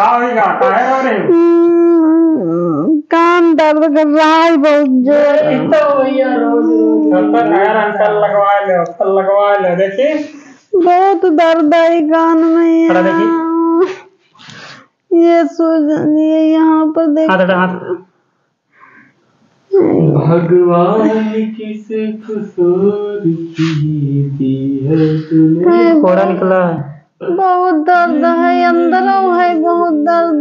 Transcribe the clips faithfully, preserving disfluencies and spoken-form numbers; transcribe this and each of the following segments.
होगा काहे रो रही हो? कान दर्द कर रहा है बहुत जोर। इतना भैया रोज रोज यार अंकल लगवा लो अंकल लगवा लो देखी बहुत दर्द है कान में थोड़ा देखी ये सूजन ये यहाँ पर देख हाथ हटा हाथ भगवान किस कसूर की दी है तूने कोड़ा निकला है बहुत दर्द है अंदर है बहुत दर्द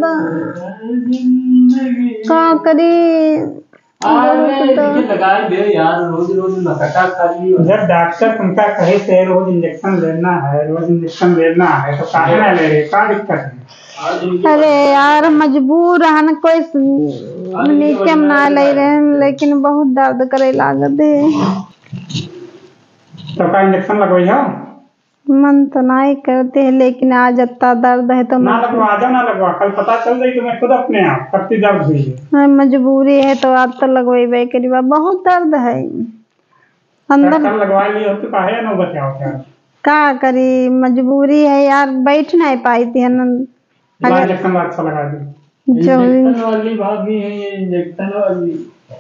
का करी लगा दे यार रोज रोज नकटा खाली जब डॉक्टर तुमका कहे थे रोज इंजेक्शन लेना है रोज इंजेक्शन लेना है तो काहे ना ले रहे क्या दिक्कत है? अरे यार मजबूर हन कोई नीचे ना ले रहे लेकिन बहुत दर्द करे लागत है तो का इंजेक्शन लगवाई हो मन तो नहीं करते हैं लेकिन आज इतना दर्द है तो ना लगवा आजा ना लगवा कल पता चल जाए तुम्हें खुद अपने आप कत्ती दर्द हुई है मजबूरी है तो आज तो लगवाई करीबा बहुत दर्द है अंदर लगवा ली हो तो काहे ना बताओ क्या का करी मजबूरी है यार बैठ नहीं पाई थी अगर इंजेक्शन अच्छा लगा दी इंजेक्शन वाली भाभी है ये इंजेक्शन वाली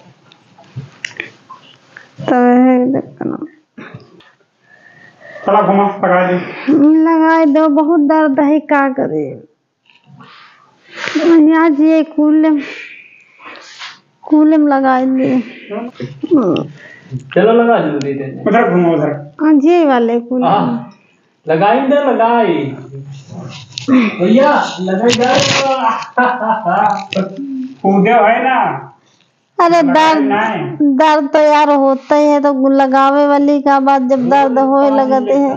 तो है थोड़ा घुमा लगा दी लगा दो बहुत दर्द है क्या करे आज ये कूलम कूलम लगा दे चलो लगा जल्दी दे उधर घुमा उधर आज ये वाले कूलम लगाई दे लगाई भैया लगाई दे कूदे है ना अरे दर्द दर्द तो यार होता ही है तो लगावे वाली का बात जब दर्द होए लगाते हैं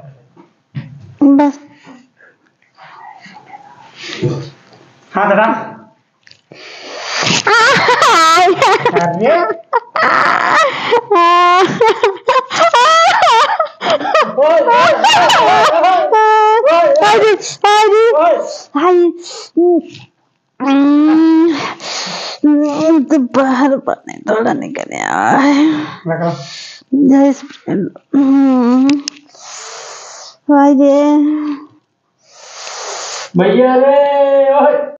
बस हाँ दादा तो बाहर पानी थोड़ा निकल आया है जैसे भैया रे